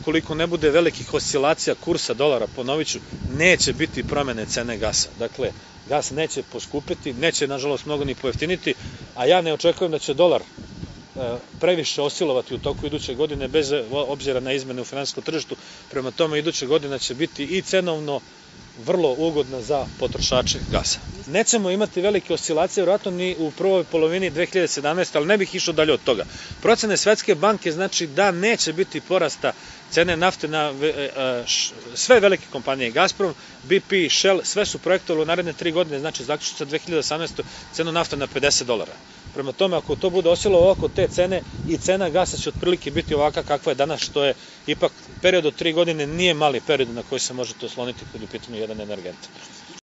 ukoliko ne bude velikih oscilacija kursa dolara, ponovit ću, neće biti promene cene gasa. Dakle, gas neće poskupiti, neće nažalost mnogo ni pojeftiniti, a ja ne očekujem da će dolar previše oscilovati u toku iduće godine bez obzira na izmene u finansijskom tržištu. Prema tome, iduća godina će biti i cenovno vrlo ugodna za potrošače gasa. Nećemo imati velike oscilacije, vjerojatno ni u prvoj polovini 2017. ali ne bih išao dalje od toga. Procene Svetske banke znači da neće biti porasta cene nafte na sve velike kompanije, Gazprom, BP, Shell, sve su projektovali u naredne 3 godine, znači zaključno sa 2018. cenu nafta na $50. Prema tome, ako to bude oscilovalo oko te cene, i cena gasa će otprilike biti ovaka kakva je danas, što je ipak period od 3 godine nije mali period na koji se možete osloniti kad je u pitanju jedan energent.